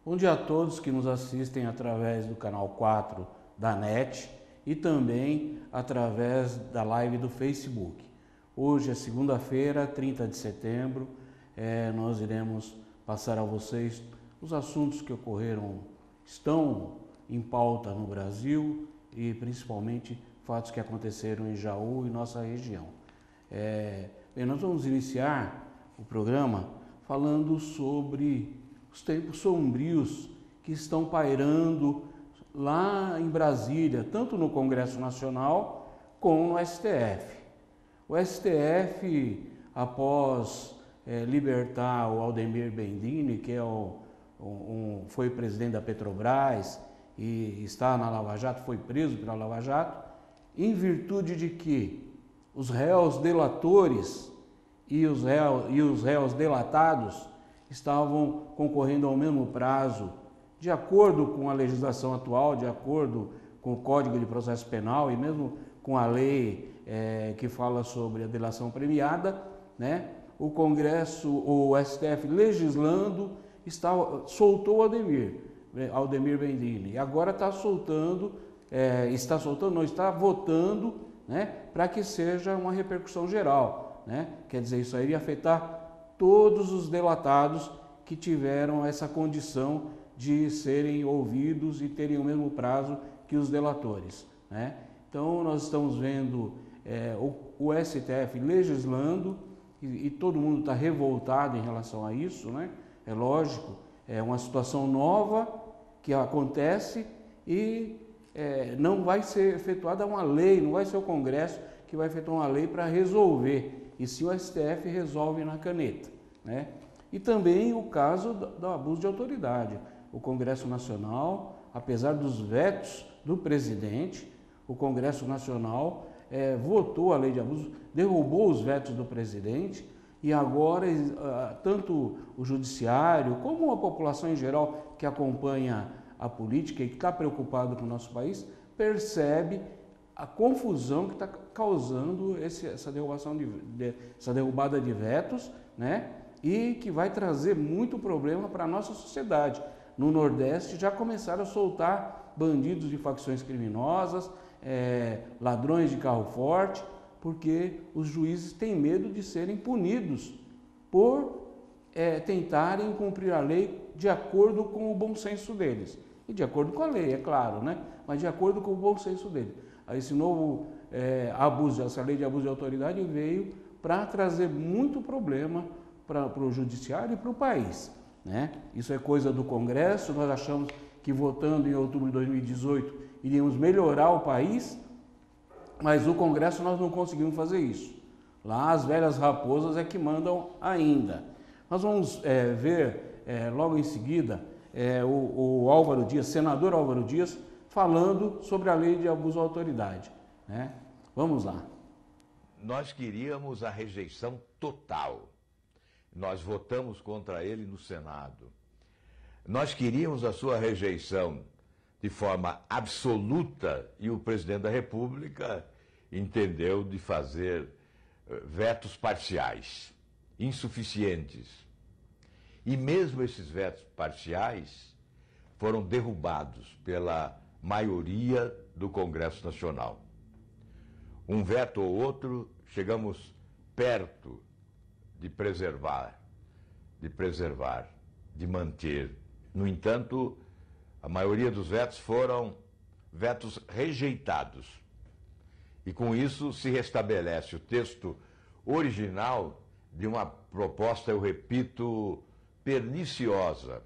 Bom dia a todos que nos assistem através do canal 4 da NET e também através da live do Facebook. Hoje é segunda-feira, 30 de setembro, nós iremos passar a vocês os assuntos que estão em pauta no Brasil e principalmente fatos que aconteceram em Jaú e nossa região. Bem, nós vamos iniciar o programa falando sobre os tempos sombrios que estão pairando lá em Brasília, tanto no Congresso Nacional como no STF. O STF, após libertar o Aldemir Bendini, que foi presidente da Petrobras e está na Lava Jato, foi preso pela Lava Jato, em virtude de que os réus delatores e os réus delatados estavam concorrendo ao mesmo prazo, de acordo com a legislação atual, de acordo com o Código de Processo Penal e mesmo com a lei que fala sobre a delação premiada, né? O Congresso, o STF legislando, soltou Aldemir Bendini, e agora está votando, né, para que seja uma repercussão geral, né? Quer dizer, isso aí iria afetar todos os delatados que tiveram essa condição de serem ouvidos e terem o mesmo prazo que os delatores, né? Então, nós estamos vendo o STF legislando e todo mundo está revoltado em relação a isso, né? É lógico, é uma situação nova que acontece e não vai ser efetuada uma lei, não vai ser o Congresso que vai efetuar uma lei para resolver, e sim o STF resolve na caneta, né? E também o caso do abuso de autoridade. O Congresso Nacional, apesar dos vetos do presidente, o Congresso Nacional votou a lei de abuso, derrubou os vetos do presidente, e agora tanto o judiciário como a população em geral que acompanha a política e que está preocupado com o nosso país, percebe a confusão que está causando essa derrubada de vetos, né? E que vai trazer muito problema para a nossa sociedade. No Nordeste já começaram a soltar bandidos de facções criminosas, ladrões de carro forte, porque os juízes têm medo de serem punidos por tentarem cumprir a lei de acordo com o bom senso deles. E de acordo com a lei, é claro, né? Mas de acordo com o bom senso deles. Esse novo essa lei de abuso de autoridade veio para trazer muito problema para o judiciário e para o país, né? Isso é coisa do Congresso. Nós achamos que votando em outubro de 2018 iríamos melhorar o país, mas no Congresso nós não conseguimos fazer isso. Lá as velhas raposas é que mandam ainda. Nós vamos ver logo em seguida o Álvaro Dias, senador Álvaro Dias, falando sobre a lei de abuso de autoridade, né? Vamos lá. Nós queríamos a rejeição total. Nós votamos contra ele no Senado. Nós queríamos a sua rejeição de forma absoluta e o presidente da República entendeu de fazer vetos parciais, insuficientes. E mesmo esses vetos parciais foram derrubados pela maioria do Congresso Nacional. Um veto ou outro, chegamos perto de preservar, de manter. No entanto, a maioria dos vetos foram vetos rejeitados. E com isso se restabelece o texto original de uma proposta, eu repito, perniciosa.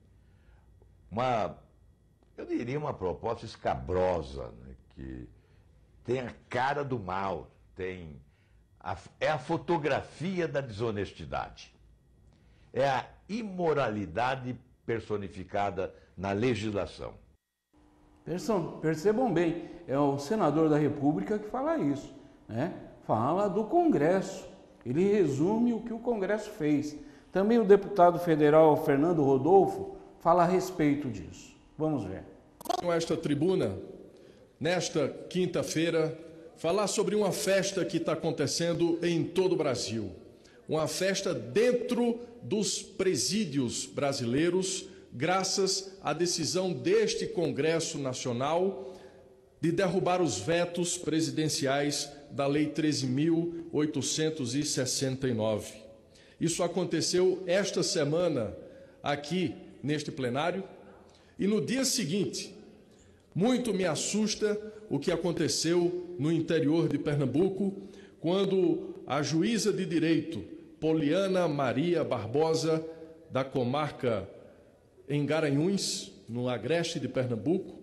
Eu diria uma proposta escabrosa, né, que tem a cara do mal, é a fotografia da desonestidade. É a imoralidade personificada na legislação. Percebam bem, é o senador da República que fala isso, né? Fala do Congresso, ele resume o que o Congresso fez. Também o deputado federal Fernando Rodolfo fala a respeito disso. Vamos ver. Com esta tribuna, nesta quinta-feira, falar sobre uma festa que está acontecendo em todo o Brasil. Uma festa dentro dos presídios brasileiros, graças à decisão deste Congresso Nacional de derrubar os vetos presidenciais da Lei 13.869. Isso aconteceu esta semana aqui neste plenário e no dia seguinte, muito me assusta o que aconteceu no interior de Pernambuco, quando a juíza de direito Poliana Maria Barbosa, da comarca em Garanhuns, no agreste de Pernambuco,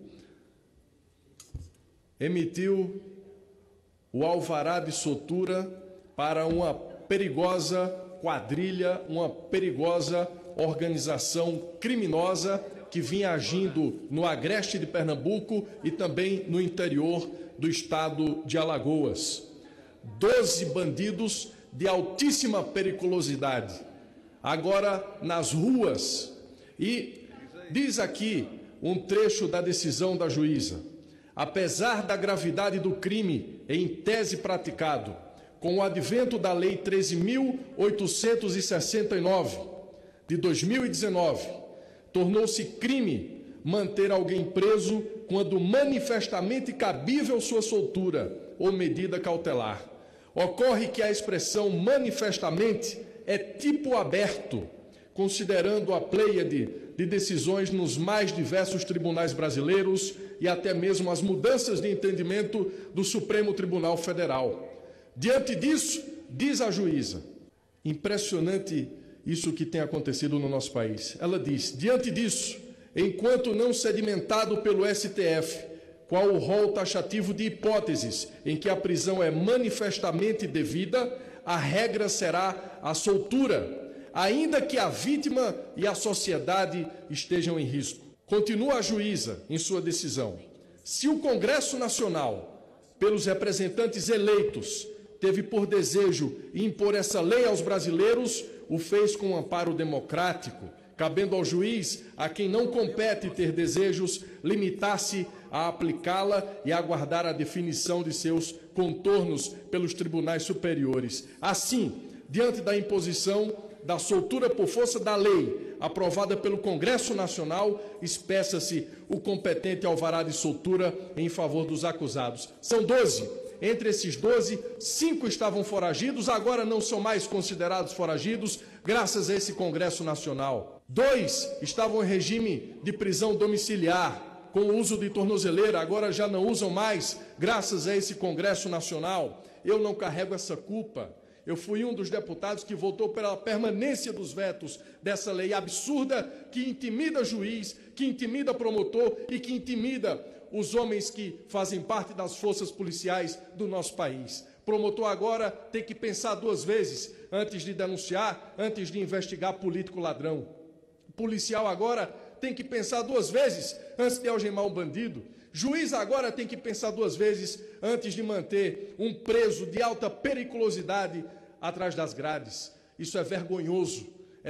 emitiu o alvará de soltura para uma perigosa quadrilha, uma perigosa organização criminosa que vinha agindo no agreste de Pernambuco e também no interior do estado de Alagoas. 12 bandidos de altíssima periculosidade, agora nas ruas. E diz aqui um trecho da decisão da juíza: apesar da gravidade do crime em tese praticado, com o advento da Lei 13.869 de 2019, tornou-se crime manter alguém preso quando manifestamente cabível sua soltura ou medida cautelar. Ocorre que a expressão manifestamente é tipo aberto, considerando a pleiade de decisões nos mais diversos tribunais brasileiros e até mesmo as mudanças de entendimento do Supremo Tribunal Federal. Diante disso, diz a juíza, impressionante isso que tem acontecido no nosso país. Ela diz: diante disso, enquanto não sedimentado pelo STF, qual o rol taxativo de hipóteses em que a prisão é manifestamente devida, a regra será a soltura, ainda que a vítima e a sociedade estejam em risco. Continua a juíza em sua decisão: se o Congresso Nacional, pelos representantes eleitos, teve por desejo impor essa lei aos brasileiros, o fez com um amparo democrático, cabendo ao juiz, a quem não compete ter desejos, limitar-se a aplicá-la e aguardar a definição de seus contornos pelos tribunais superiores. Assim, diante da imposição da soltura por força da lei, aprovada pelo Congresso Nacional, espeça-se o competente alvará de soltura em favor dos acusados. São 12. Entre esses 12, 5 estavam foragidos, agora não são mais considerados foragidos, graças a esse Congresso Nacional. 2 estavam em regime de prisão domiciliar, com o uso de tornozeleira, agora já não usam mais, graças a esse Congresso Nacional. Eu não carrego essa culpa. Eu fui um dos deputados que votou pela permanência dos vetos dessa lei absurda que intimida juiz, que intimida promotor e que intimida os homens que fazem parte das forças policiais do nosso país. Promotor agora tem que pensar 2 vezes antes de denunciar, antes de investigar político ladrão. Policial agora tem que pensar 2 vezes antes de algemar um bandido. Juiz agora tem que pensar 2 vezes antes de manter um preso de alta periculosidade atrás das grades. Isso é vergonhoso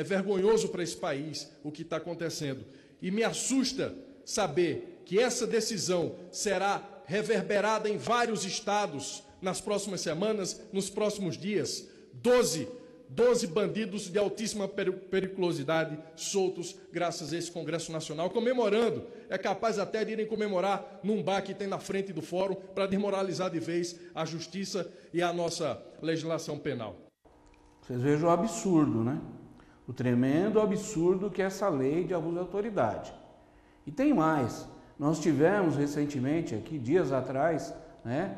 para esse país o que está acontecendo. E me assusta saber que essa decisão será reverberada em vários estados nas próximas semanas, nos próximos dias. 12 bandidos de altíssima periculosidade soltos graças a esse Congresso Nacional, comemorando. É capaz até de irem comemorar num bar que tem na frente do fórum para desmoralizar de vez a justiça e a nossa legislação penal. Vocês vejam o absurdo, né? O tremendo absurdo que é essa lei de abuso de autoridade. E tem mais. Nós tivemos recentemente, aqui dias atrás, né,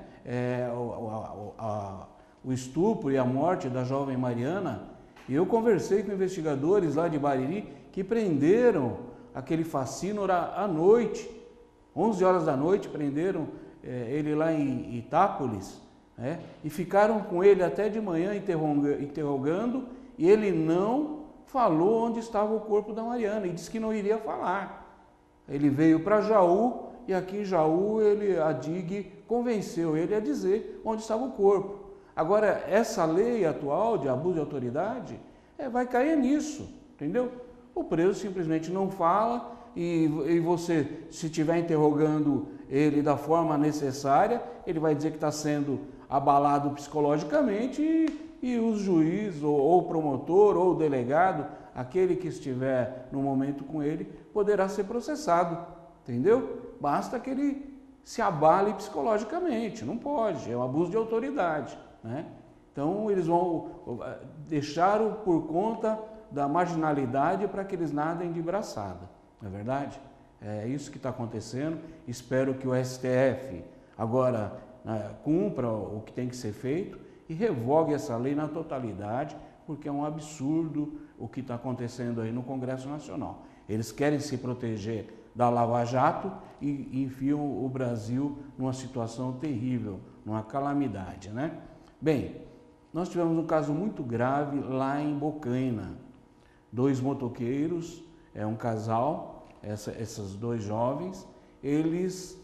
o estupro e a morte da jovem Mariana, e eu conversei com investigadores lá de Bariri que prenderam aquele fascínio à noite, 11 horas da noite, prenderam ele lá em Itápolis, né, e ficaram com ele até de manhã interrogando, e ele não falou onde estava o corpo da Mariana, e disse que não iria falar. Ele veio para Jaú, e aqui em Jaú a DIG convenceu ele a dizer onde estava o corpo. Agora, essa lei atual de abuso de autoridade vai cair nisso, entendeu? O preso simplesmente não fala e você, se estiver interrogando ele da forma necessária, ele vai dizer que está sendo abalado psicologicamente e o juiz, ou o promotor, ou o delegado, aquele que estiver no momento com ele, poderá ser processado, entendeu? Basta que ele se abale psicologicamente, não pode, é um abuso de autoridade, né? Então eles vão deixar por conta da marginalidade para que eles nadem de braçada, não é verdade? É isso que está acontecendo. Espero que o STF agora cumpra o que tem que ser feito e revogue essa lei na totalidade, porque é um absurdo o que está acontecendo aí no Congresso Nacional. Eles querem se proteger da Lava Jato e enfiam o Brasil numa situação terrível, numa calamidade, né? Bem, nós tivemos um caso muito grave lá em Bocaina. 2 motoqueiros, um casal, esses 2 jovens, eles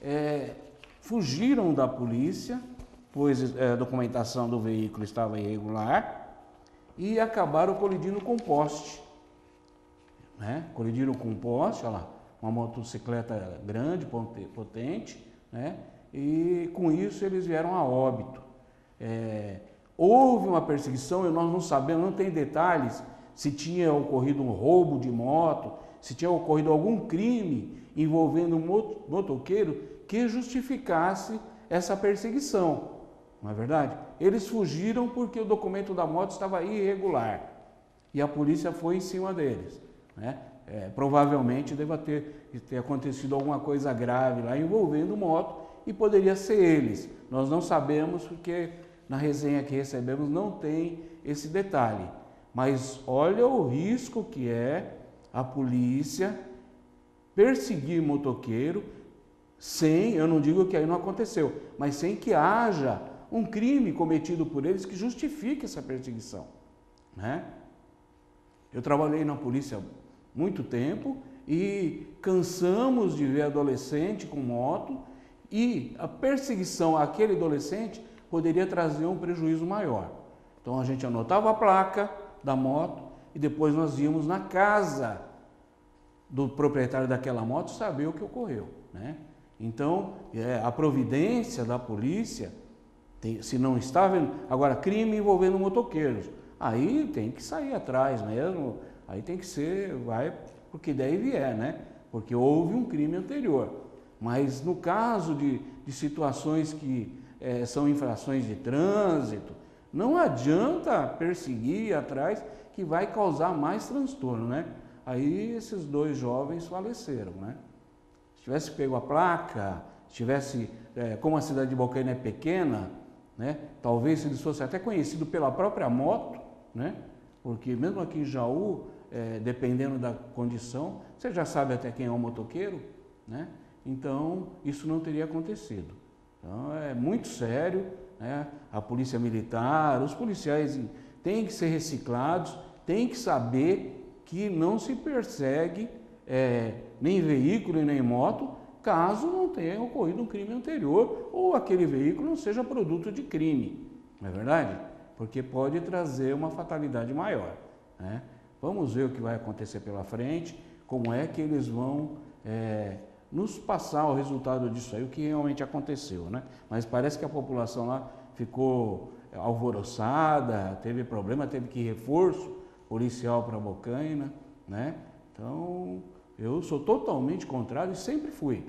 fugiram da polícia, pois a documentação do veículo estava irregular, e acabaram colidindo com poste. Né? Colidiram com poste, olha lá, uma motocicleta grande, potente, né? E com isso eles vieram a óbito. Houve uma perseguição, nós não sabemos, não tem detalhes se tinha ocorrido um roubo de moto, se tinha ocorrido algum crime envolvendo um motoqueiro que justificasse essa perseguição, não é verdade? Eles fugiram porque o documento da moto estava irregular e a polícia foi em cima deles, né? Provavelmente deva ter acontecido alguma coisa grave lá envolvendo moto e poderia ser eles. Nós não sabemos porque na resenha que recebemos não tem esse detalhe. Mas olha o risco que é a polícia perseguir motoqueiro sem, eu não digo que aí não aconteceu, mas sem que haja um crime cometido por eles que justifique essa perseguição, né? Eu trabalhei na polícia muito tempo e cansamos de ver adolescente com moto e a perseguição àquele adolescente poderia trazer um prejuízo maior. Então a gente anotava a placa da moto e depois nós íamos na casa do proprietário daquela moto saber o que ocorreu, né? Então a providência da polícia, se não está vendo, agora crime envolvendo motoqueiros, aí tem que sair atrás mesmo, aí tem que ser, vai porque daí vier, né? Porque houve um crime anterior. Mas no caso de situações que são infrações de trânsito, não adianta perseguir ir atrás que vai causar mais transtorno, né? Aí esses 2 jovens faleceram, né? Se tivesse pego a placa, se tivesse, como a cidade de Bocaina é pequena, né? Talvez se eles fossem até conhecidos pela própria moto, né? Porque mesmo aqui em Jaú, dependendo da condição, você já sabe até quem é o motoqueiro, né? Então isso não teria acontecido. Então é muito sério, né? A polícia militar, os policiais têm que ser reciclados, têm que saber que não se persegue nem veículo e nem moto, caso não tenha ocorrido um crime anterior ou aquele veículo não seja produto de crime, não é verdade? Porque pode trazer uma fatalidade maior, né? Vamos ver o que vai acontecer pela frente, como é que eles vão nos passar o resultado disso aí, o que realmente aconteceu, né? Mas parece que a população lá ficou alvoroçada, teve problema, teve que ir reforço policial para Bocaina, né? Então, eu sou totalmente contrário e sempre fui.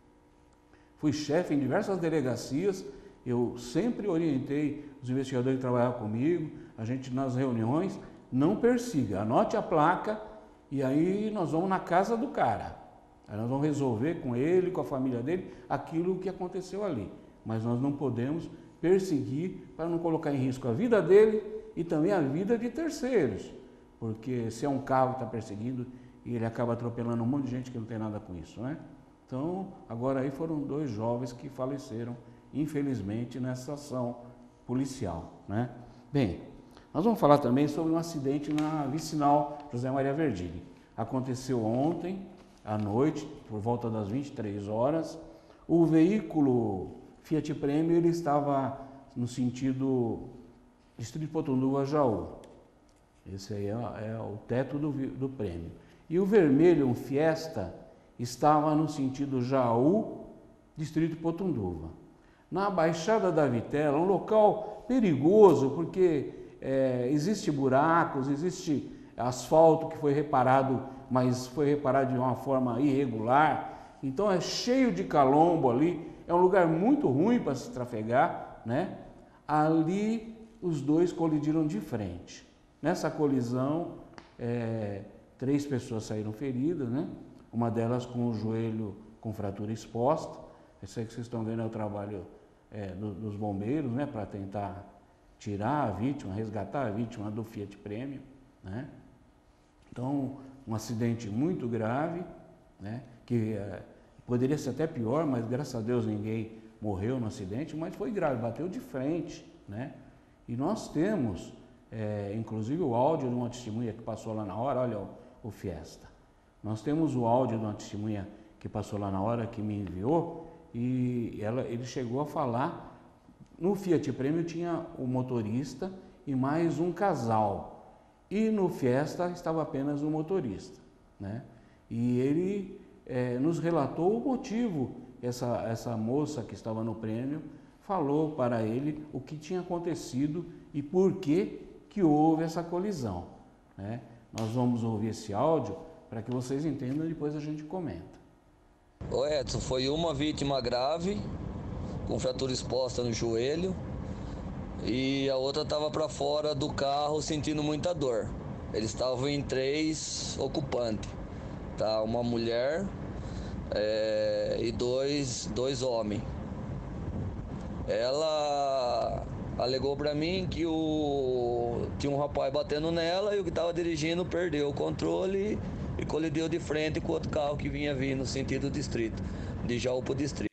Fui chefe em diversas delegacias, eu sempre orientei os investigadores que trabalhavam comigo, a gente nas reuniões, não persiga, anote a placa e aí nós vamos na casa do cara. Aí nós vamos resolver com ele, com a família dele, aquilo que aconteceu ali. Mas nós não podemos perseguir para não colocar em risco a vida dele e também a vida de terceiros. Porque se é um carro que está perseguindo e ele acaba atropelando um monte de gente que não tem nada com isso, né? Então, agora aí foram 2 jovens que faleceram, infelizmente, nessa ação policial, né? Bem, nós vamos falar também sobre um acidente na vicinal José Maria Verdilli. Aconteceu ontem à noite, por volta das 23 horas. O veículo Fiat Prêmio ele estava no sentido Distrito Potunduva-Jaú. Esse aí é o teto do prêmio. E o vermelho, um Fiesta, estava no sentido Jaú, Distrito Potunduva. Na Baixada da Vitela, um local perigoso, porque existe buracos, existe asfalto que foi reparado, mas foi reparado de uma forma irregular. Então é cheio de calombo ali, é um lugar muito ruim para se trafegar, né? Ali os dois colidiram de frente. Nessa colisão, 3 pessoas saíram feridas, né? Uma delas com o joelho com fratura exposta. Esse aí que vocês estão vendo é o trabalho dos bombeiros, né? Para tentar tirar a vítima, resgatar a vítima do Fiat Premio, né? Então, um acidente muito grave, né? Que poderia ser até pior, mas graças a Deus ninguém morreu no acidente, mas foi grave, bateu de frente, né? E nós temos, inclusive, o áudio de uma testemunha que passou lá na hora. Olha o Fiesta. Nós temos o áudio de uma testemunha que passou lá na hora, que me enviou, e ele chegou a falar, no Fiat Premio tinha o motorista e mais um casal, e no Fiesta estava apenas o motorista, né? E ele nos relatou o motivo. Essa moça que estava no prêmio falou para ele o que tinha acontecido e por que houve essa colisão, né? Nós vamos ouvir esse áudio para que vocês entendam e depois a gente comenta. Ô Edson, foi uma vítima grave, com fratura exposta no joelho, e a outra estava para fora do carro sentindo muita dor. Eles estavam em 3 ocupantes, tá? Uma mulher e dois homens. Ela alegou para mim que tinha um rapaz batendo nela e o que estava dirigindo perdeu o controle e colidiu de frente com outro carro que vinha vindo no sentido distrito, de Jaú para o distrito.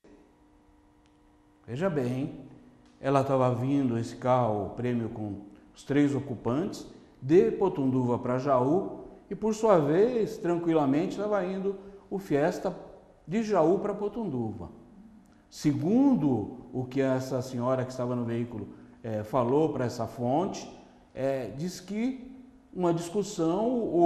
Veja bem, ela estava vindo, esse carro, o prêmio com os 3 ocupantes, de Potunduva para Jaú, e por sua vez, tranquilamente, estava indo o Fiesta de Jaú para Potunduva. Segundo o que essa senhora que estava no veículo falou para essa fonte, diz que uma discussão,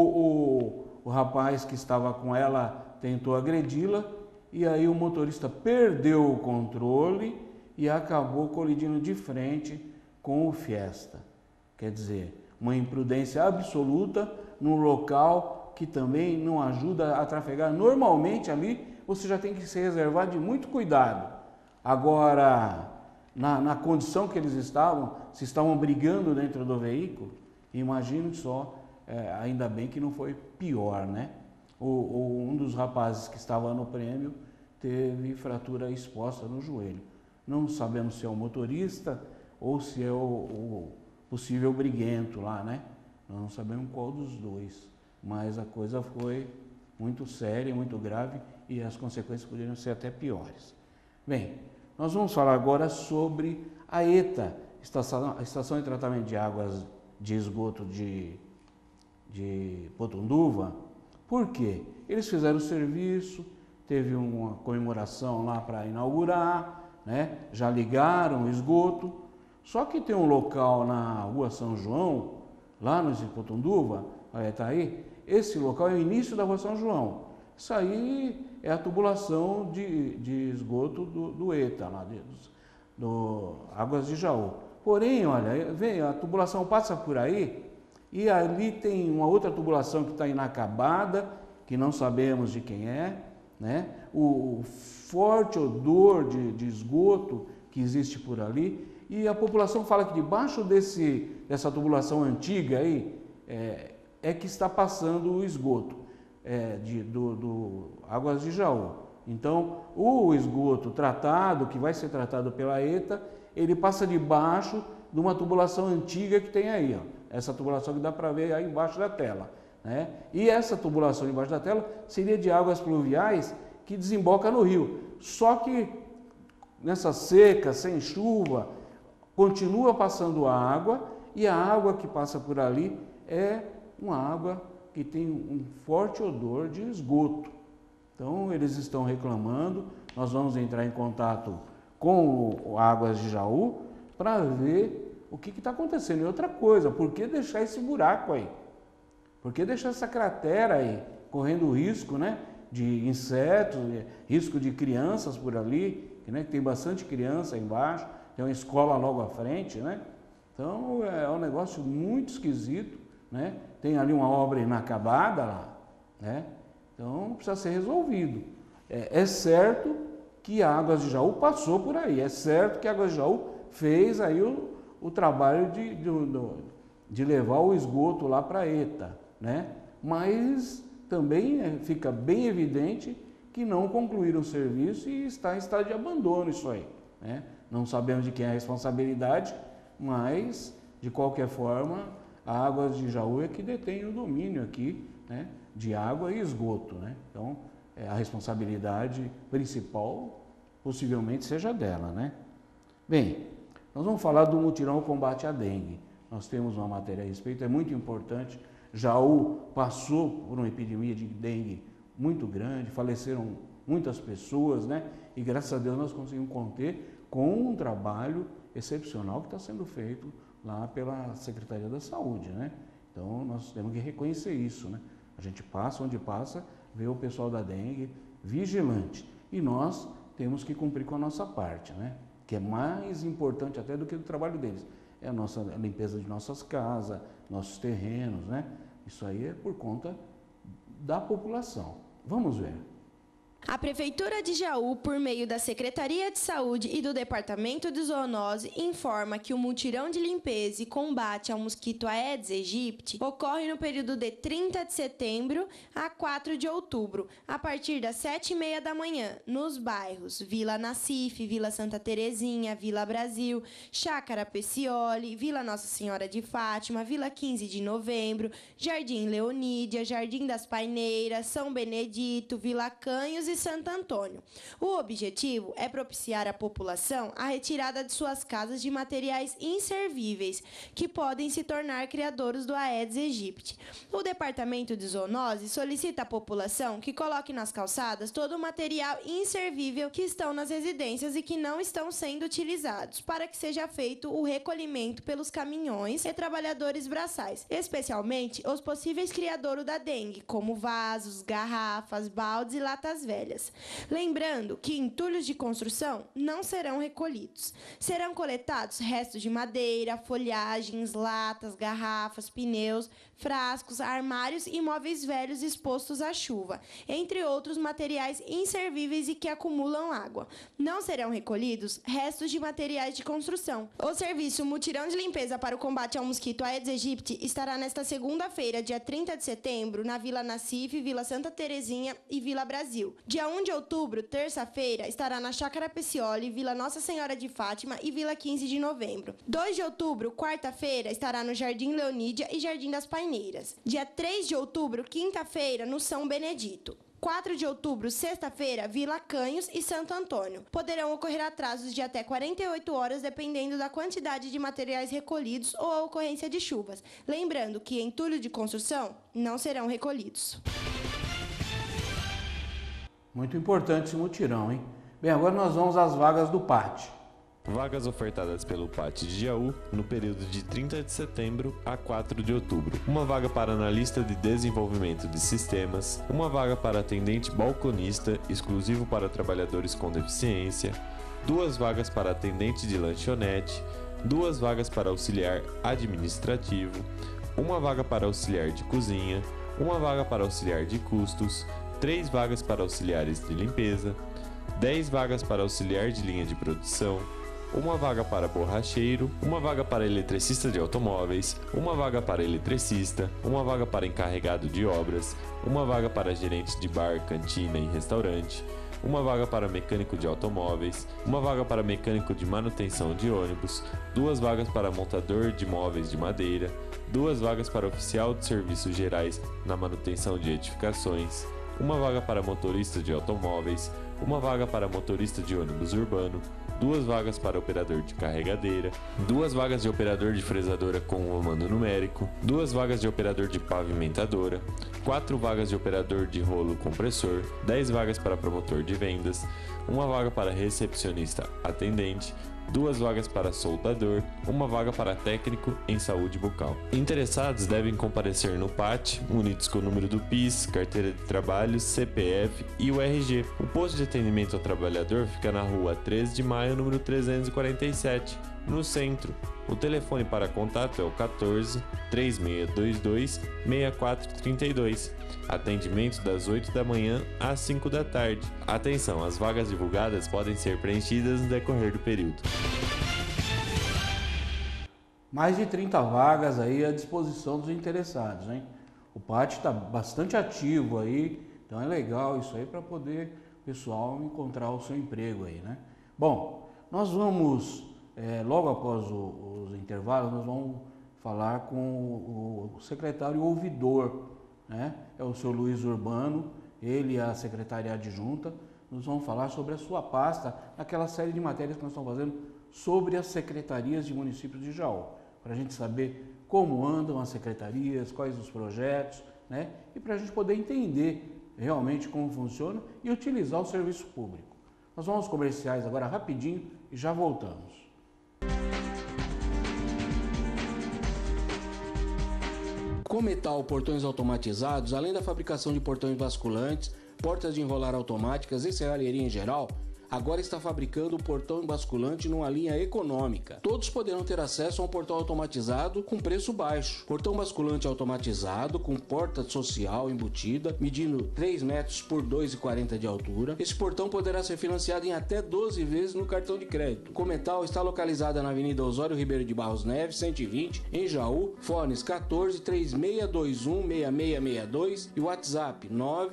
o rapaz que estava com ela tentou agredi-la, e aí o motorista perdeu o controle e acabou colidindo de frente com o Fiesta. Quer dizer, uma imprudência absoluta num local que também não ajuda a trafegar. Normalmente ali você já tem que se reservar de muito cuidado. Agora, na condição que eles estavam, se estavam brigando dentro do veículo, imagine só, ainda bem que não foi pior, né? Um dos rapazes que estava no prêmio teve fratura exposta no joelho. Não sabemos se é o motorista ou se é o possível briguento lá, né? Nós não sabemos qual dos dois, mas a coisa foi muito séria, muito grave, e as consequências poderiam ser até piores. Bem, nós vamos falar agora sobre a ETA, Estação de Tratamento de Águas de Esgoto de Potunduva. Por quê? Eles fizeram o serviço, teve uma comemoração lá para inaugurar, né? Já ligaram o esgoto, só que tem um local na Rua São João, lá no Potunduva, está aí, esse local é o início da Rua São João. Isso aí é a tubulação de esgoto do ETA, lá do Águas de Jaú. Porém, olha, vem, a tubulação passa por aí e ali tem uma outra tubulação que está inacabada, que não sabemos de quem é, né? O forte odor de esgoto que existe por ali, e a população fala que debaixo dessa tubulação antiga aí que está passando o esgoto do Águas de Jaú. Então, o esgoto tratado, que vai ser tratado pela ETA, ele passa debaixo de uma tubulação antiga que tem aí, ó. Essa tubulação que dá para ver aí embaixo da tela, né? E essa tubulação embaixo da tela seria de águas pluviais que desemboca no rio. Só que nessa seca, sem chuva, continua passando água, e a água que passa por ali é uma água que tem um forte odor de esgoto. Então, eles estão reclamando, nós vamos entrar em contato com o Águas de Jaú para ver o que está acontecendo. E outra coisa, por que deixar esse buraco aí? Por que deixar essa cratera aí, correndo risco, né, de insetos, risco de crianças por ali, né, que tem bastante criança aí embaixo, tem uma escola logo à frente, né? Então é um negócio muito esquisito, né? Tem ali uma obra inacabada lá, né? Então precisa ser resolvido. É certo que a Águas de Jaú passou por aí, é certo que a Águas de Jaú fez aí o trabalho de levar o esgoto lá para a ETA, né? Mas também fica bem evidente que não concluíram o serviço e está em estado de abandono isso aí, né? Não sabemos de quem é a responsabilidade, mas de qualquer forma a Águas de Jaú é que detém o domínio aqui, né, de água e esgoto, né? Então a responsabilidade principal possivelmente seja dela, né? Bem, nós vamos falar do mutirão combate à dengue. Nós temos uma matéria a respeito, é muito importante. Jaú passou por uma epidemia de dengue muito grande, faleceram muitas pessoas, né? E graças a Deus nós conseguimos conter com um trabalho excepcional que está sendo feito lá pela Secretaria da Saúde, né? Então nós temos que reconhecer isso, né? A gente passa onde passa, vê o pessoal da dengue vigilante e nós temos que cumprir com a nossa parte, né? Que é mais importante até do que o trabalho deles. É a limpeza de nossas casas, nossos terrenos, né? Isso aí é por conta da população. Vamos ver. A Prefeitura de Jaú, por meio da Secretaria de Saúde e do Departamento de Zoonose, informa que o mutirão de limpeza e combate ao mosquito Aedes aegypti ocorre no período de 30 de setembro a 4 de outubro, a partir das 7h30 da manhã, nos bairros Vila Nacife, Vila Santa Terezinha, Vila Brasil, Chácara Pecioli, Vila Nossa Senhora de Fátima, Vila 15 de Novembro, Jardim Leonídia, Jardim das Paineiras, São Benedito, Vila Canhos e Santo Antônio. O objetivo é propiciar à população a retirada de suas casas de materiais inservíveis que podem se tornar criadouros do Aedes aegypti. O Departamento de Zoonose solicita à população que coloque nas calçadas todo o material inservível que estão nas residências e que não estão sendo utilizados, para que seja feito o recolhimento pelos caminhões e trabalhadores braçais, especialmente os possíveis criadouros da dengue, como vasos, garrafas, baldes e latas velhas. Lembrando que entulhos de construção não serão recolhidos. Serão coletados restos de madeira, folhagens, latas, garrafas, pneus, frascos, armários e móveis velhos expostos à chuva, entre outros materiais inservíveis e que acumulam água. Não serão recolhidos restos de materiais de construção. O serviço Mutirão de Limpeza para o Combate ao Mosquito Aedes aegypti estará nesta segunda-feira, dia 30 de setembro, na Vila Nacife, Vila Santa Terezinha e Vila Brasil. Dia 1 de outubro, terça-feira, estará na Chácara Pecioli, Vila Nossa Senhora de Fátima e Vila 15 de Novembro. 2 de outubro, quarta-feira, estará no Jardim Leonídia e Jardim das Paineiras. Dia 3 de outubro, quinta-feira, no São Benedito. 4 de outubro, sexta-feira, Vila Canhos e Santo Antônio. Poderão ocorrer atrasos de até 48 horas, dependendo da quantidade de materiais recolhidos ou a ocorrência de chuvas. Lembrando que entulho de construção não serão recolhidos. Muito importante esse mutirão, hein? Bem, agora nós vamos às vagas do PAT. Vagas ofertadas pelo PAT de Jaú no período de 30 de setembro a 4 de outubro. Uma vaga para analista de desenvolvimento de sistemas, uma vaga para atendente balconista, exclusivo para trabalhadores com deficiência, 2 vagas para atendente de lanchonete, 2 vagas para auxiliar administrativo, uma vaga para auxiliar de cozinha, uma vaga para auxiliar de custos, 3 vagas para auxiliares de limpeza, 10 vagas para auxiliar de linha de produção, uma vaga para borracheiro, uma vaga para eletricista de automóveis, uma vaga para eletricista, uma vaga para encarregado de obras, uma vaga para gerente de bar, cantina e restaurante, uma vaga para mecânico de automóveis, uma vaga para mecânico de manutenção de ônibus, 2 vagas para montador de móveis de madeira, 2 vagas para oficial de serviços gerais na manutenção de edificações, uma vaga para motorista de automóveis, uma vaga para motorista de ônibus urbano, 2 vagas para operador de carregadeira, 2 vagas de operador de fresadora com comando numérico, 2 vagas de operador de pavimentadora, 4 vagas de operador de rolo compressor, 10 vagas para promotor de vendas, uma vaga para recepcionista atendente, 2 vagas para soldador, uma vaga para técnico em saúde bucal. Interessados devem comparecer no PAT, munidos com o número do PIS, carteira de trabalho, CPF e o RG. O posto de atendimento ao trabalhador fica na rua 13 de maio, número 347, no centro. O telefone para contato é o 14 3622 6432. Atendimento das 8 da manhã às 5 da tarde. Atenção, as vagas divulgadas podem ser preenchidas no decorrer do período. Mais de 30 vagas aí à disposição dos interessados, hein? O PAT está bastante ativo aí, então é legal isso aí para poder o pessoal encontrar o seu emprego aí, né? Bom, nós vamos, logo após os intervalos, nós vamos falar com o secretário ouvidor, né? É o senhor Luiz Urbano, ele e a secretária adjunta, nós vamos falar sobre a sua pasta, aquela série de matérias que nós estamos fazendo sobre as secretarias de municípios de Jaú, para a gente saber como andam as secretarias, quais os projetos, né? E para a gente poder entender realmente como funciona e utilizar o serviço público. Nós vamos aos comerciais agora rapidinho e já voltamos. Cometal Portões Automatizados, além da fabricação de portões basculantes, portas de enrolar automáticas e serralheria em geral, agora está fabricando o portão basculante numa linha econômica. Todos poderão ter acesso a um portão automatizado com preço baixo. Portão basculante automatizado com porta social embutida, medindo 3 metros por 2,40 de altura. Esse portão poderá ser financiado em até 12 vezes no cartão de crédito. Cometal está localizada na Avenida Osório Ribeiro de Barros Neves, 120, em Jaú. Fones 14 3621 6662 e WhatsApp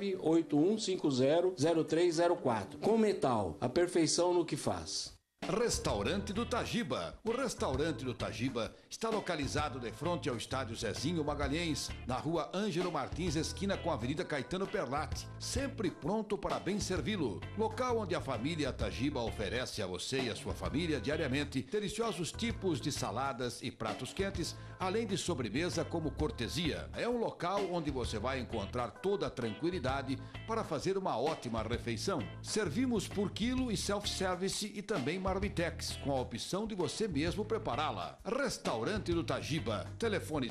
981500304. Cometal, a perfeição no que faz. Restaurante do Tajiba. O restaurante do Tajiba está localizado de frente ao estádio Zezinho Magalhães, na rua Ângelo Martins, esquina com a Avenida Caetano Perlatti, sempre pronto para bem servi-lo. Local onde a família Tajiba oferece a você e a sua família diariamente deliciosos tipos de saladas e pratos quentes, além de sobremesa como cortesia. É um local onde você vai encontrar toda a tranquilidade para fazer uma ótima refeição. Servimos por quilo e self-service e também Marmitex, com a opção de você mesmo prepará-la. Restaurante do Tajiba. Telefone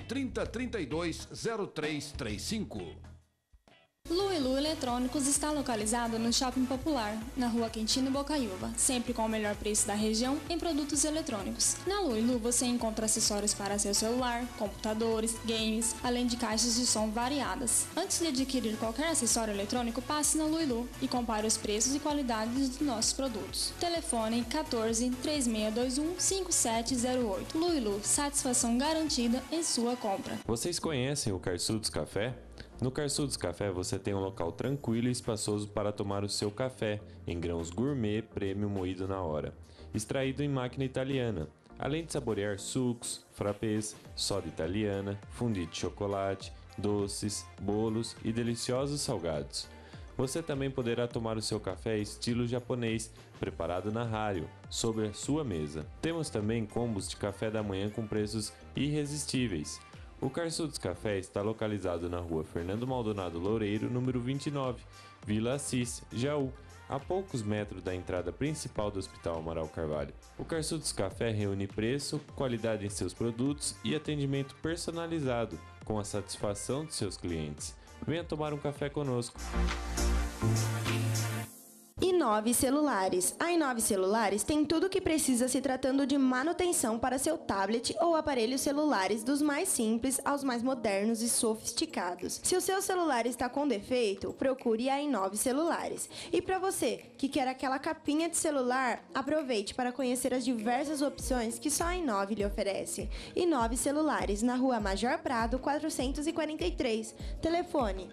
3032-0335. Lu e Lu Eletrônicos está localizado no Shopping Popular, na Rua Quintino Bocaiúva, sempre com o melhor preço da região em produtos eletrônicos. Na Lu e Lu você encontra acessórios para seu celular, computadores, games, além de caixas de som variadas. Antes de adquirir qualquer acessório eletrônico, passe na Lu e Lu e compare os preços e qualidades dos nossos produtos. Telefone 14 3621 5708. Lu e Lu, satisfação garantida em sua compra. Vocês conhecem o Carçudos Café? No Carçudos Café você tem um local tranquilo e espaçoso para tomar o seu café, em grãos gourmet prêmio moído na hora, extraído em máquina italiana, além de saborear sucos, frappés, soda italiana, fondue de chocolate, doces, bolos e deliciosos salgados. Você também poderá tomar o seu café estilo japonês, preparado na Hario, sobre a sua mesa. Temos também combos de café da manhã com preços irresistíveis. O Carçudos Café está localizado na rua Fernando Maldonado Loureiro, número 29, Vila Assis, Jaú, a poucos metros da entrada principal do Hospital Amaral Carvalho. O Carçudos Café reúne preço, qualidade em seus produtos e atendimento personalizado, com a satisfação de seus clientes. Venha tomar um café conosco. Inove Celulares. A Inove Celulares tem tudo o que precisa se tratando de manutenção para seu tablet ou aparelhos celulares, dos mais simples aos mais modernos e sofisticados. Se o seu celular está com defeito, procure a Inove Celulares. E para você que quer aquela capinha de celular, aproveite para conhecer as diversas opções que só a Inove lhe oferece. Inove Celulares, na Rua Major Prado, 443. Telefone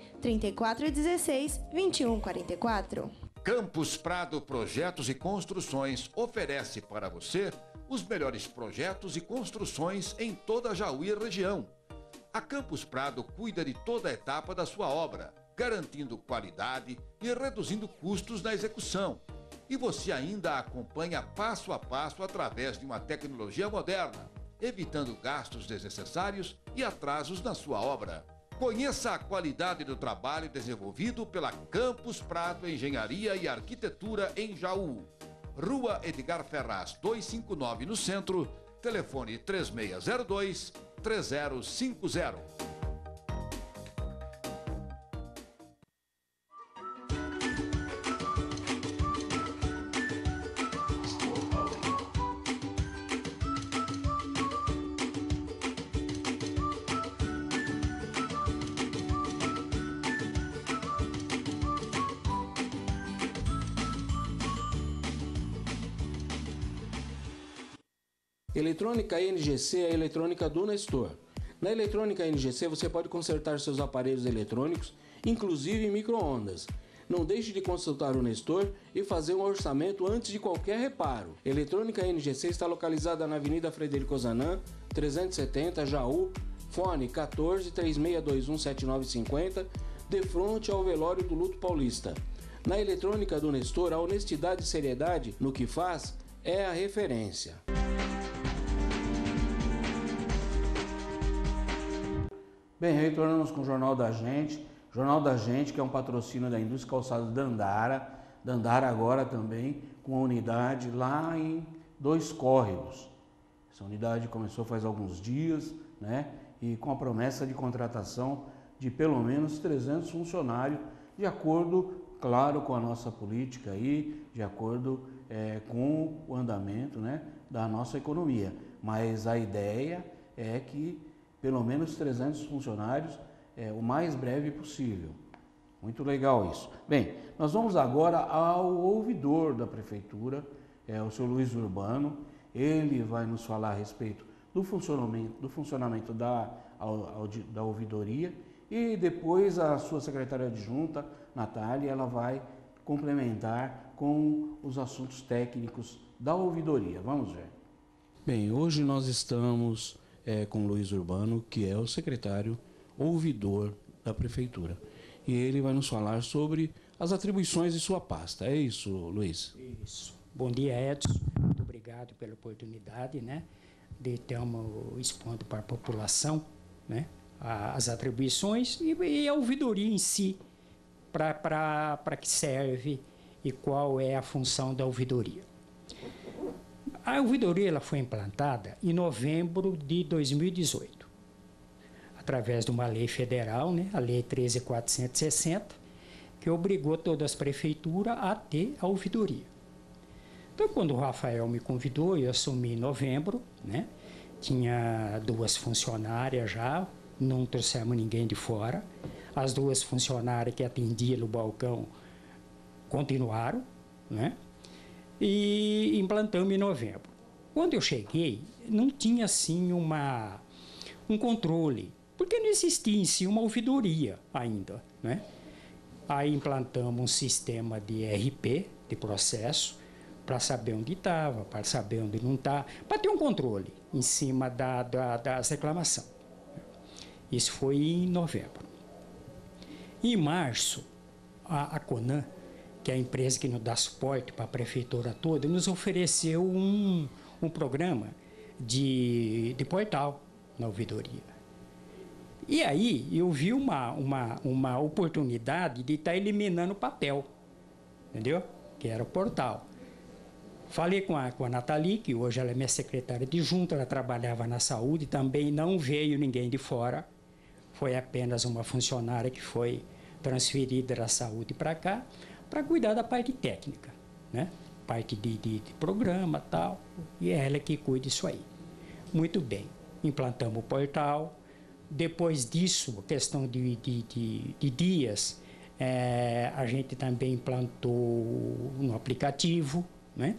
3416-2144. Campus Prado Projetos e Construções oferece para você os melhores projetos e construções em toda a Jaú e região. A Campus Prado cuida de toda a etapa da sua obra, garantindo qualidade e reduzindo custos na execução. E você ainda acompanha passo a passo através de uma tecnologia moderna, evitando gastos desnecessários e atrasos na sua obra. Conheça a qualidade do trabalho desenvolvido pela Campus Prado Engenharia e Arquitetura em Jaú. Rua Edgar Ferraz, 259 no centro, telefone 3602-3050. Eletrônica NGC é a eletrônica do Nestor. Na eletrônica NGC você pode consertar seus aparelhos eletrônicos, inclusive micro-ondas. Não deixe de consultar o Nestor e fazer um orçamento antes de qualquer reparo. Eletrônica NGC está localizada na Avenida Frederico Ozanam, 370, Jaú, fone 14 3621 7950, de frente ao velório do Luto Paulista. Na eletrônica do Nestor, a honestidade e seriedade no que faz é a referência. Bem, retornamos com o Jornal da Gente. Jornal da Gente, que é um patrocínio da Indústria Calçados Dandara. Dandara agora também com a unidade lá em Dois Córregos. Essa unidade começou faz alguns dias, né? E com a promessa de contratação de pelo menos 300 funcionários, de acordo, claro, com a nossa política aí, de acordo com o andamento, né, da nossa economia. Mas a ideia é que pelo menos 300 funcionários o mais breve possível. Muito legal isso. Bem, nós vamos agora ao ouvidor da Prefeitura, o senhor Luiz Urbano. Ele vai nos falar a respeito do funcionamento da ouvidoria e depois a sua secretária adjunta, Natália, ela vai complementar com os assuntos técnicos da ouvidoria. Vamos ver. Bem, hoje nós estamos com o Luiz Urbano, que é o secretário ouvidor da Prefeitura. E ele vai nos falar sobre as atribuições de sua pasta. É isso, Luiz? Isso. Bom dia, Edson. Muito obrigado pela oportunidade, né, de estarmos expondo para a população, né, as atribuições e a ouvidoria em si, para que serve e qual é a função da ouvidoria. A ouvidoria ela foi implantada em novembro de 2018, através de uma lei federal, né, a Lei 13.460, que obrigou todas as prefeituras a ter a ouvidoria. Então, quando o Rafael me convidou, eu assumi em novembro, né, tinha 2 funcionárias já, não trouxemos ninguém de fora. As 2 funcionárias que atendiam no balcão continuaram, né? E implantamos em novembro. Quando eu cheguei, não tinha assim um controle, porque não existia em si uma ouvidoria ainda, né? Aí implantamos um sistema de RP, de processo, para saber onde estava, para saber onde não está, para ter um controle em cima das reclamações. Isso foi em novembro. Em março, a Conan, que é a empresa que nos dá suporte para a prefeitura toda, nos ofereceu um programa de portal na ouvidoria. E aí eu vi uma oportunidade de estar eliminando o papel, entendeu? Que era o portal. Falei com a Nathalie, que hoje ela é minha secretária adjunta, ela trabalhava na saúde, também não veio ninguém de fora, foi apenas uma funcionária que foi transferida da saúde para cá, para cuidar da parte técnica, né? Parte de programa e tal, e é ela que cuida disso aí. Muito bem, implantamos o portal. Depois disso, a questão de dias, a gente também implantou um aplicativo, né?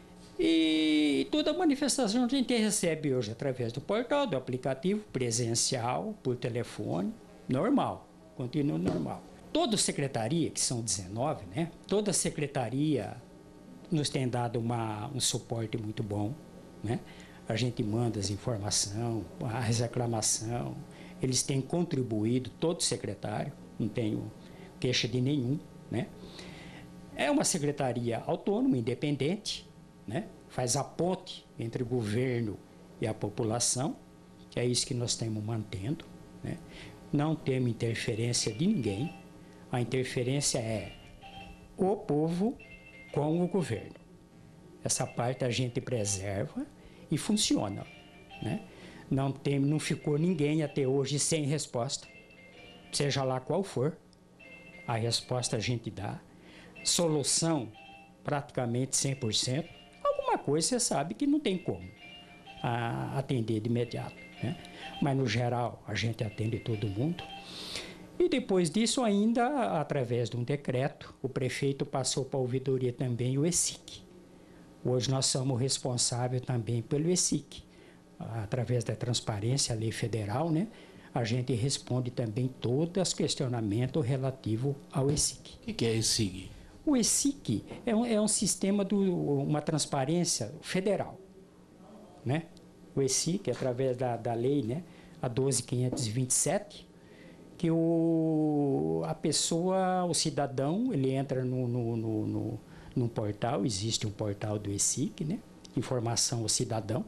E toda manifestação a gente recebe hoje através do portal, do aplicativo, presencial, por telefone, normal, continua normal. Toda secretaria, que são 19, né? Toda secretaria nos tem dado um suporte muito bom, né? A gente manda as informações, as reclamações, eles têm contribuído, todo secretário, não tenho queixa de nenhum, né? É uma secretaria autônoma, independente, né? Faz a ponte entre o governo e a população, que é isso que nós estamos mantendo, né? Não temos interferência de ninguém, a interferência é o povo com o governo. Essa parte a gente preserva e funciona, né? Não ficou ninguém até hoje sem resposta, seja lá qual for, a resposta a gente dá, solução praticamente 100%, alguma coisa você sabe que não tem como atender de imediato, né? Mas no geral a gente atende todo mundo. E depois disso ainda, através de um decreto, o prefeito passou para a ouvidoria também o ESIC. Hoje nós somos responsáveis também pelo ESIC, através da transparência, a lei federal, né? A gente responde também todos os questionamentos relativos ao ESIC. O que é ESIC? O ESIC é um sistema uma transparência federal, né? O ESIC, através da lei, né, a 12.527, que a pessoa, o cidadão, ele entra num portal, existe um portal do ESIC, né? Informação ao cidadão,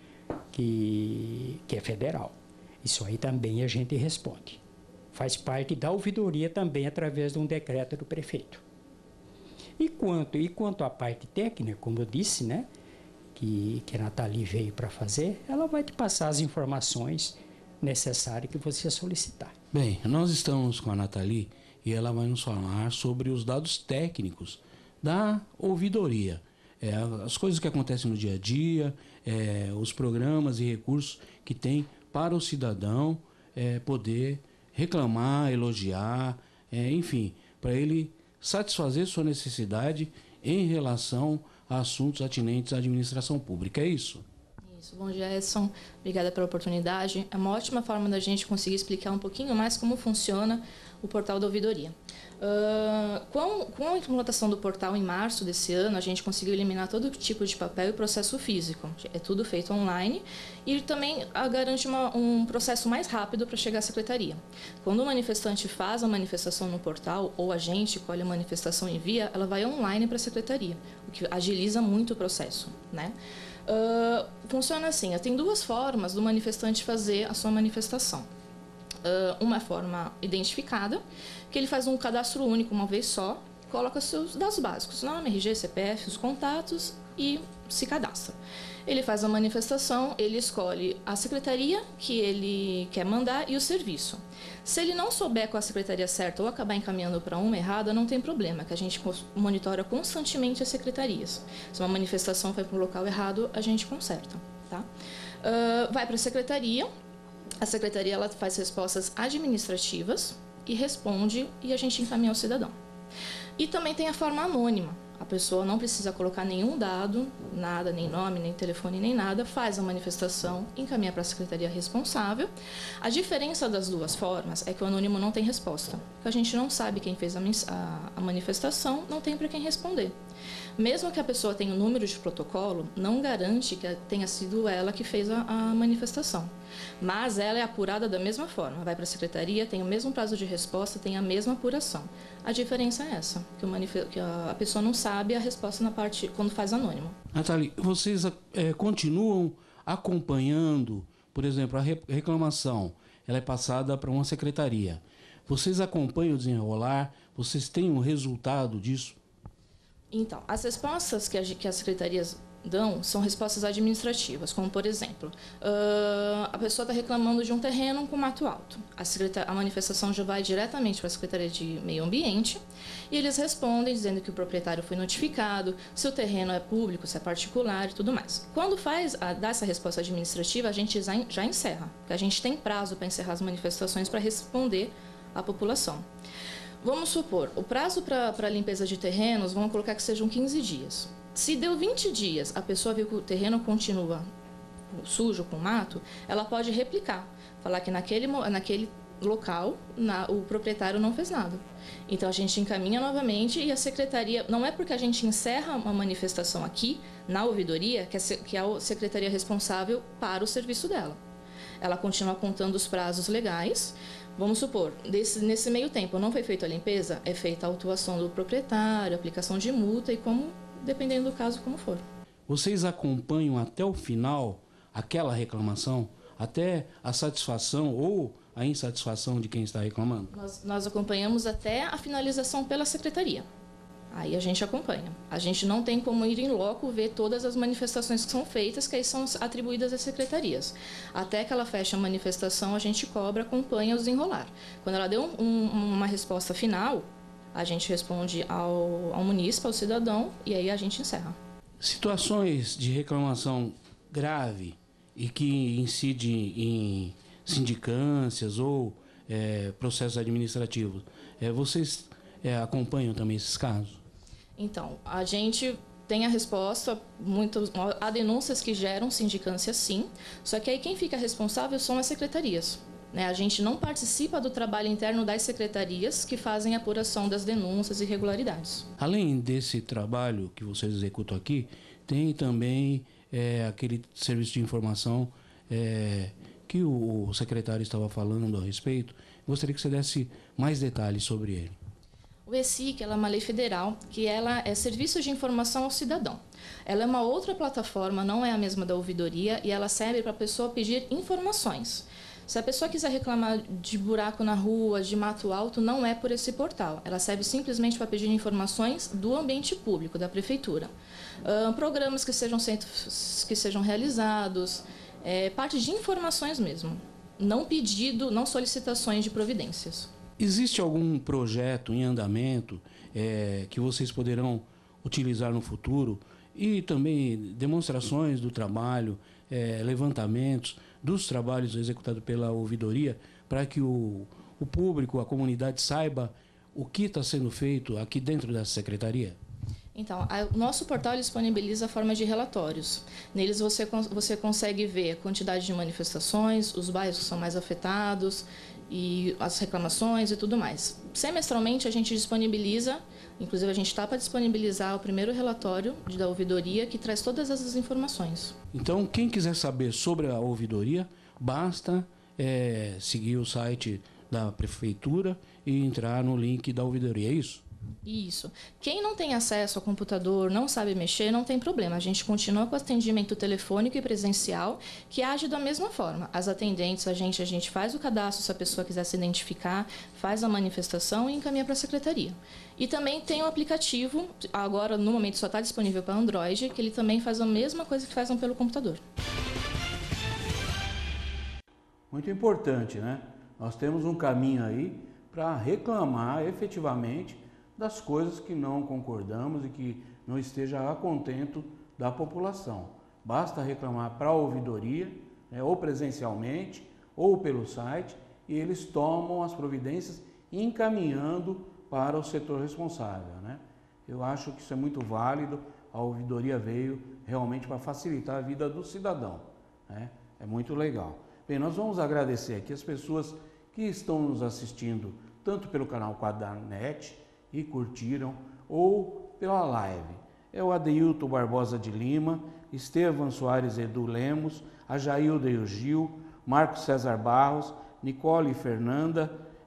que é federal. Isso aí também a gente responde. Faz parte da ouvidoria também através de um decreto do prefeito. E quanto à parte técnica, como eu disse, né, que a Nathalie veio para fazer, ela vai te passar as informações necessárias que você solicitar. Bem, nós estamos com a Nathalie e ela vai nos falar sobre os dados técnicos da ouvidoria. As coisas que acontecem no dia a dia, os programas e recursos que tem para o cidadão poder reclamar, elogiar, enfim, para ele satisfazer sua necessidade em relação a assuntos atinentes à administração pública. É isso? Isso. Bom dia, Edson. Obrigada pela oportunidade. É uma ótima forma da gente conseguir explicar um pouquinho mais como funciona o portal da ouvidoria. Com a implantação do portal em março desse ano, a gente conseguiu eliminar todo tipo de papel e processo físico. É tudo feito online e também garante um processo mais rápido para chegar à secretaria. Quando o manifestante faz a manifestação no portal ou a gente colhe a manifestação e envia, ela vai online para a secretaria, o que agiliza muito o processo, né? Funciona assim, tem duas formas do manifestante fazer a sua manifestação. Uma forma identificada, que ele faz um cadastro único uma vez só, coloca seus dados básicos, nome, RG, CPF, os contatos e se cadastra. Ele faz a manifestação, ele escolhe a secretaria que ele quer mandar e o serviço. Se ele não souber qual a secretaria certa ou acabar encaminhando para uma errada, não tem problema, que a gente monitora constantemente as secretarias. Se uma manifestação foi para o local errado, a gente conserta, tá? Vai para a secretaria ela faz respostas administrativas e responde e a gente encaminha ao cidadão. E também tem a forma anônima. A pessoa não precisa colocar nenhum dado, nada, nem nome, nem telefone, nem nada, faz a manifestação, encaminha para a secretaria responsável. A diferença das duas formas é que o anônimo não tem resposta, porque a gente não sabe quem fez a manifestação, não tem para quem responder. Mesmo que a pessoa tenha o número de protocolo, não garante que tenha sido ela que fez a manifestação. Mas ela é apurada da mesma forma. Vai para a secretaria, tem o mesmo prazo de resposta, tem a mesma apuração. A diferença é essa, que a pessoa não sabe a resposta na parte quando faz anônimo. Nathalie, vocês continuam acompanhando, por exemplo, a reclamação, ela é passada para uma secretaria. Vocês acompanham o desenrolar? Vocês têm um resultado disso? Então, as respostas que as secretarias dão são respostas administrativas, como, por exemplo, a pessoa está reclamando de um terreno com mato alto. A manifestação já vai diretamente para a Secretaria de Meio Ambiente e eles respondem dizendo que o proprietário foi notificado, se o terreno é público, se é particular e tudo mais. Quando dá essa resposta administrativa, a gente já encerra, porque a gente tem prazo para encerrar as manifestações para responder à população. Vamos supor, o prazo para a limpeza de terrenos, vamos colocar que sejam 15 dias. Se deu 20 dias, a pessoa viu que o terreno continua sujo, com mato, ela pode replicar, falar que naquele local o proprietário não fez nada. Então a gente encaminha novamente e a secretaria, não é porque a gente encerra uma manifestação aqui, na ouvidoria, que é a secretaria responsável para o serviço dela. Ela continua contando os prazos legais. Vamos supor, nesse meio tempo não foi feita a limpeza, é feita a autuação do proprietário, aplicação de multa e dependendo do caso, como for. Vocês acompanham até o final aquela reclamação, até a satisfação ou a insatisfação de quem está reclamando? Nós acompanhamos até a finalização pela secretaria. Aí a gente acompanha. A gente não tem como ir em loco ver todas as manifestações que são feitas, que aí são atribuídas às secretarias. Até que ela feche a manifestação, a gente cobra, acompanha o desenrolar. Quando ela deu uma resposta final, a gente responde ao munícipe, ao cidadão, e aí a gente encerra. Situações de reclamação grave e que incide em sindicâncias ou processos administrativos, vocês acompanham também esses casos? Então, a gente tem a resposta, há denúncias que geram sindicância sim, só que aí quem fica responsável são as secretarias. Né? A gente não participa do trabalho interno das secretarias que fazem a apuração das denúncias e irregularidades. Além desse trabalho que vocês executam aqui, tem também aquele serviço de informação que o secretário estava falando a respeito. Gostaria que você desse mais detalhes sobre ele. O ESIC ela é uma lei federal que ela é Serviço de Informação ao Cidadão. Ela é uma outra plataforma, não é a mesma da ouvidoria, e ela serve para a pessoa pedir informações. Se a pessoa quiser reclamar de buraco na rua, de mato alto, não é por esse portal. Ela serve simplesmente para pedir informações do ambiente público, da prefeitura. Programas que sejam realizados, parte de informações mesmo. Não pedido, não solicitações de providências. Existe algum projeto em andamento que vocês poderão utilizar no futuro e também demonstrações do trabalho, levantamentos dos trabalhos executados pela ouvidoria para que o público, a comunidade saiba o que está sendo feito aqui dentro da secretaria? Então, o nosso portal disponibiliza a forma de relatórios. Neles você consegue ver a quantidade de manifestações, os bairros que são mais afetados, e as reclamações e tudo mais. Semestralmente a gente disponibiliza, inclusive a gente está para disponibilizar o primeiro relatório da ouvidoria que traz todas essas informações. Então, quem quiser saber sobre a ouvidoria, basta seguir o site da prefeitura e entrar no link da ouvidoria, é isso? Isso. Quem não tem acesso ao computador, não sabe mexer, não tem problema. A gente continua com atendimento telefônico e presencial, que age da mesma forma. As atendentes, a gente faz o cadastro se a pessoa quiser se identificar, faz a manifestação e encaminha para a secretaria. E também tem o aplicativo, agora no momento só está disponível para Android, que ele também faz a mesma coisa que fazem pelo computador. Muito importante, né? Nós temos um caminho aí para reclamar efetivamente das coisas que não concordamos e que não esteja a contento da população. Basta reclamar para a ouvidoria, ou presencialmente, ou pelo site, e eles tomam as providências encaminhando para o setor responsável, né? Eu acho que isso é muito válido, a ouvidoria veio realmente para facilitar a vida do cidadão, né? É muito legal. Bem, nós vamos agradecer aqui as pessoas que estão nos assistindo, tanto pelo canal Quadranet, e curtiram, ou pela live. É o Adeilton Barbosa de Lima, Estevam Soares Edu Lemos, a Jailda e o Gil, Marcos César Barros, Nicole Fernanda,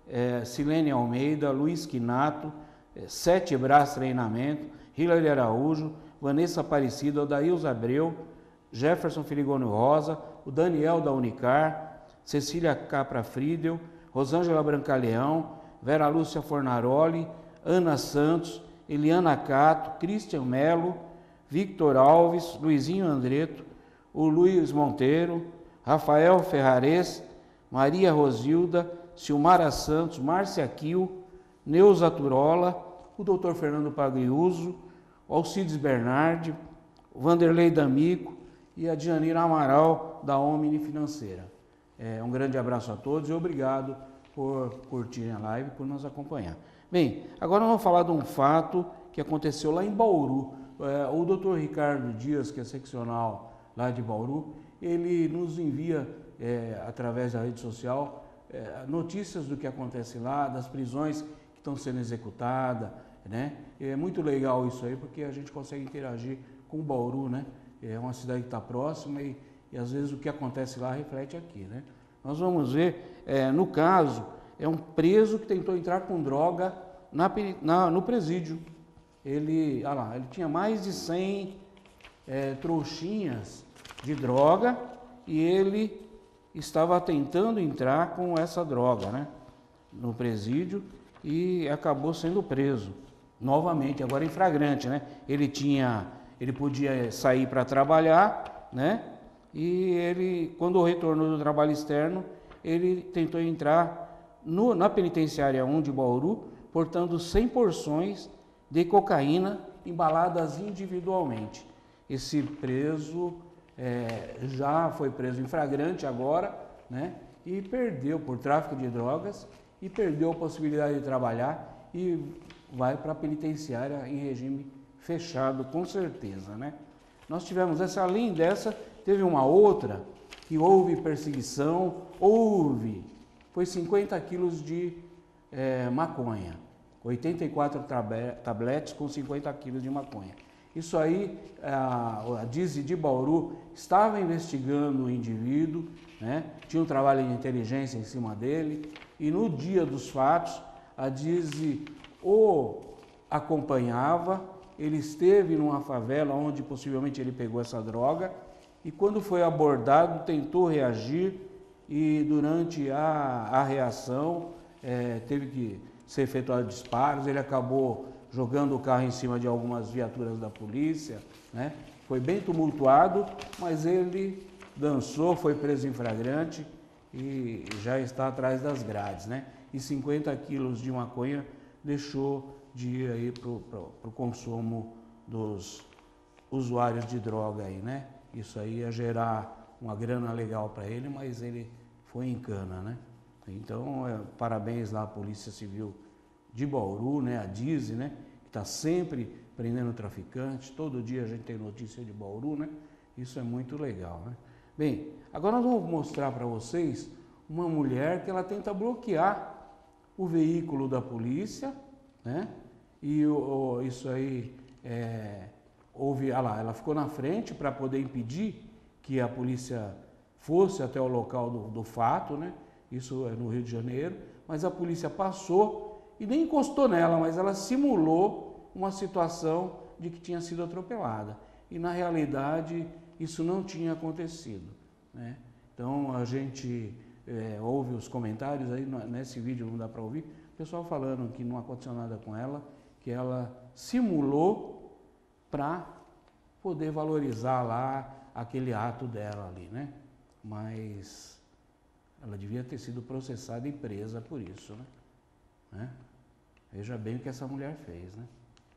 Silene Almeida, Luiz Quinato, Sete Brás Treinamento, Hilary Araújo, Vanessa Aparecida, Odailza Abreu, Jefferson Firigônio Rosa, o Daniel da Unicar, Cecília Capra Friedel, Rosângela Brancaleão, Vera Lúcia Fornaroli, Ana Santos, Eliana Cato, Cristian Melo, Victor Alves, Luizinho Andreto, o Luiz Monteiro, Rafael Ferrares, Maria Rosilda, Silmara Santos, Márcia Quil, Neuza Turola, o Dr. Fernando Pagliuso, Alcides Bernardi, Vanderlei D'Amico e a Dianira Amaral, da Omni Financeira. Um grande abraço a todos e obrigado por curtirem a live, por nos acompanhar. Bem, agora nós vamos falar de um fato que aconteceu lá em Bauru. O Dr. Ricardo Dias, que é seccional lá de Bauru, ele nos envia, através da rede social, notícias do que acontece lá, das prisões que estão sendo executadas, né? É muito legal isso aí, porque a gente consegue interagir com o Bauru, né? É uma cidade que está próxima e às vezes o que acontece lá reflete aqui, né? Nós vamos ver, no caso, é um preso que tentou entrar com droga no presídio. Ele tinha mais de 100 trouxinhas de droga e ele estava tentando entrar com essa droga, né, no presídio e acabou sendo preso novamente, agora em flagrante, né? Ele podia sair para trabalhar, né? E ele, quando retornou do trabalho externo, ele tentou entrar na penitenciária 1 de Bauru, portando 100 porções de cocaína embaladas individualmente. Esse preso já foi preso em flagrante agora, né? E perdeu por tráfico de drogas e perdeu a possibilidade de trabalhar e vai para a penitenciária em regime fechado com certeza, né? Nós tivemos essa, além dessa, teve uma outra que houve perseguição, foi 50 quilos de maconha, 84 tabletes com 50 quilos de maconha. Isso aí, a DISE de Bauru estava investigando o indivíduo, né? Tinha um trabalho de inteligência em cima dele, e no dia dos fatos, a DISE o acompanhava, ele esteve numa favela onde possivelmente ele pegou essa droga, e quando foi abordado, tentou reagir, e durante a reação teve que ser efetuado disparos, ele acabou jogando o carro em cima de algumas viaturas da polícia, né? Foi bem tumultuado, mas ele dançou, foi preso em flagrante e já está atrás das grades, né? E 50 quilos de maconha deixou de ir aí para o consumo dos usuários de droga aí, né? Isso aí ia gerar uma grana legal para ele, mas ele foi em cana, né? Então, parabéns lá à Polícia Civil de Bauru, né? A DISE, né? Que está sempre prendendo traficantes. Todo dia a gente tem notícia de Bauru, né? Isso é muito legal, né? Bem, agora nós vamos mostrar para vocês uma mulher que ela tenta bloquear o veículo da polícia, né? E isso aí, ela ficou na frente para poder impedir que a polícia fosse até o local do fato, né? Isso é no Rio de Janeiro, mas a polícia passou e nem encostou nela, mas ela simulou uma situação de que tinha sido atropelada. E na realidade isso não tinha acontecido, né? Então a gente ouve os comentários aí, nesse vídeo não dá para ouvir, o pessoal falando que não aconteceu nada com ela, que ela simulou para poder valorizar lá aquele ato dela ali, né? Mas ela devia ter sido processada e presa por isso, né? Veja bem o que essa mulher fez, né?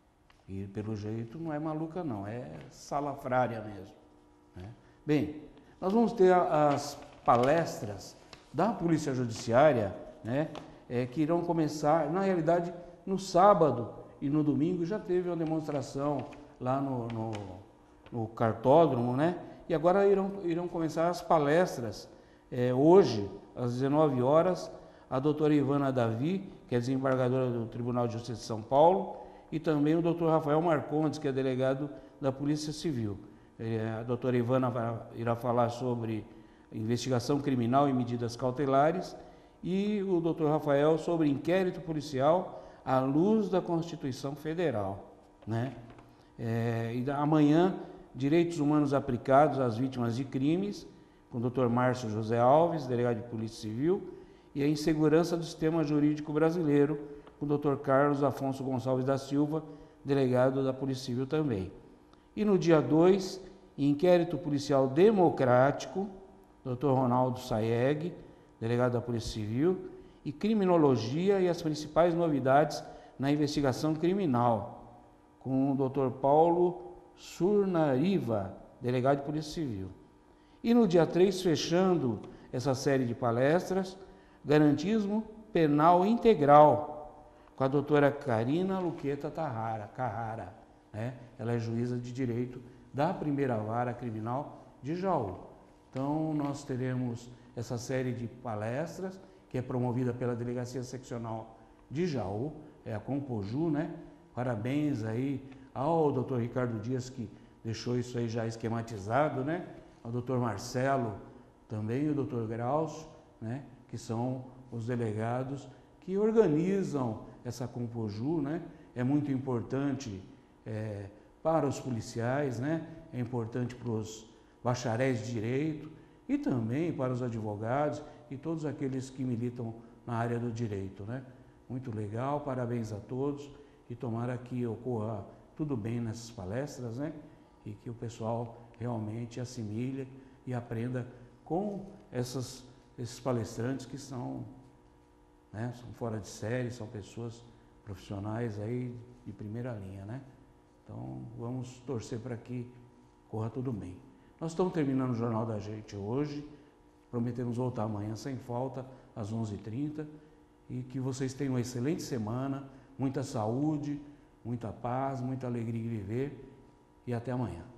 E pelo jeito não é maluca não, é salafrária mesmo, né? Bem, nós vamos ter as palestras da Polícia Judiciária, né? Que irão começar, na realidade, no sábado e no domingo já teve uma demonstração lá no cartódromo, né? E agora irão começar as palestras. Hoje, às 19 horas, a doutora Ivana Davi, que é desembargadora do Tribunal de Justiça de São Paulo, e também o doutor Rafael Marcondes, que é delegado da Polícia Civil. A doutora Ivana irá falar sobre investigação criminal e medidas cautelares, e o doutor Rafael sobre inquérito policial à luz da Constituição Federal, né? E amanhã, direitos humanos aplicados às vítimas de crimes, com o doutor Márcio José Alves, delegado de Polícia Civil, e a insegurança do sistema jurídico brasileiro, com o doutor Carlos Afonso Gonçalves da Silva, delegado da Polícia Civil também. E no dia 2, inquérito policial democrático, doutor Ronaldo Saeg, delegado da Polícia Civil, e criminologia e as principais novidades na investigação criminal, com o doutor Paulo Surnariva, delegado de Polícia Civil. E no dia 3, fechando essa série de palestras, garantismo penal integral, com a doutora Karina Luqueta Carrara, né? Ela é juíza de direito da primeira vara criminal de Jaú. Então nós teremos essa série de palestras, que é promovida pela Delegacia Seccional de Jaú, a Compoju, né? Parabéns aí ao doutor Ricardo Dias, que deixou isso aí já esquematizado, né? Ao doutor Marcelo também, e o doutor Graus, né? Que são os delegados que organizam essa Compoju, né? É muito importante para os policiais, né? É importante para os bacharéis de direito e também para os advogados e todos aqueles que militam na área do direito, né? Muito legal, parabéns a todos e tomara que ocorra tudo bem nessas palestras, né? E que o pessoal realmente assimile e aprenda com esses palestrantes que são, né, são fora de série, são pessoas profissionais aí de primeira linha, né? Então vamos torcer para que corra tudo bem. Nós estamos terminando o Jornal da Gente hoje, prometemos voltar amanhã sem falta, às 11h30, e que vocês tenham uma excelente semana, muita saúde, muita paz, muita alegria em viver e até amanhã.